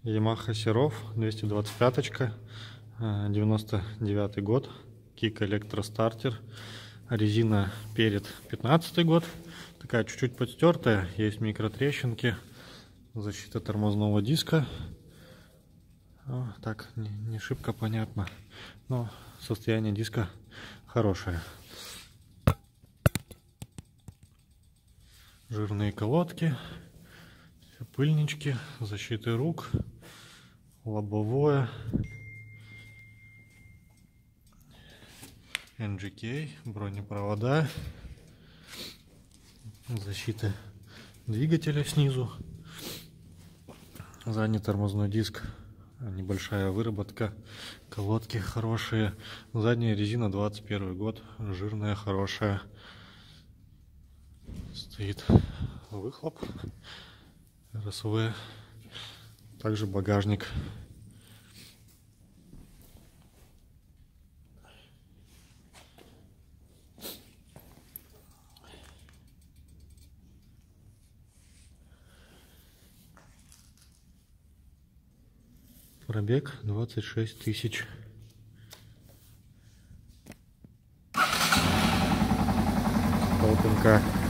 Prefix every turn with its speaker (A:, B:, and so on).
A: Yamaha Serov 225, 99 год, Кик электростартер, резина перед 15 год, такая чуть-чуть подстертая, есть микротрещинки, защита тормозного диска. Так, не шибко понятно, но состояние диска хорошее. Жирные колодки, пыльнички, защиты рук, лобовое, NGK, бронепровода, защита двигателя снизу, задний тормозной диск, небольшая выработка, колодки хорошие, задняя резина 21 год, жирная, хорошая, стоит выхлоп РСВ, также багажник. Пробег 26 тысяч. Толкунка.